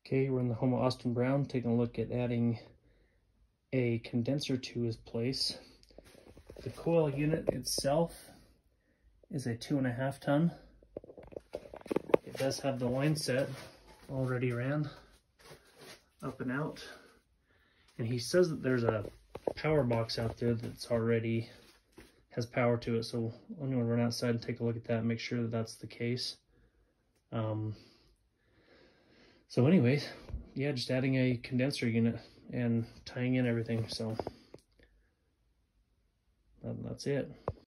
Okay, we're in the home of Austin Brown, taking a look at adding a condenser to his place. The coil unit itself is a 2.5 ton. It does have the line set already ran up and out. And he says that there's a power box out there that's already has power to it. So I'm gonna run outside and take a look at that and make sure that that's the case. So anyways, yeah, just adding a condenser unit and tying in everything. So that's it.